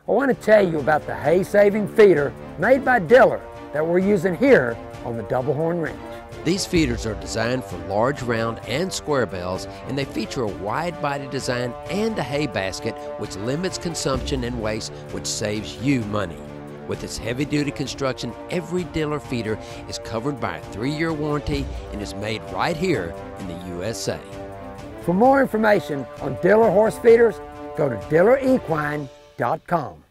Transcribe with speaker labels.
Speaker 1: I want to tell you about the hay-saving feeder made by Diller that we're using here on the Double Horn Ranch.
Speaker 2: These feeders are designed for large round and square bales, and they feature a wide body design and a hay basket which limits consumption and waste, which saves you money. With its heavy duty construction, every Diller feeder is covered by a 3-year warranty and is made right here in the USA.
Speaker 1: For more information on Diller horse feeders, go to dillerequine.com.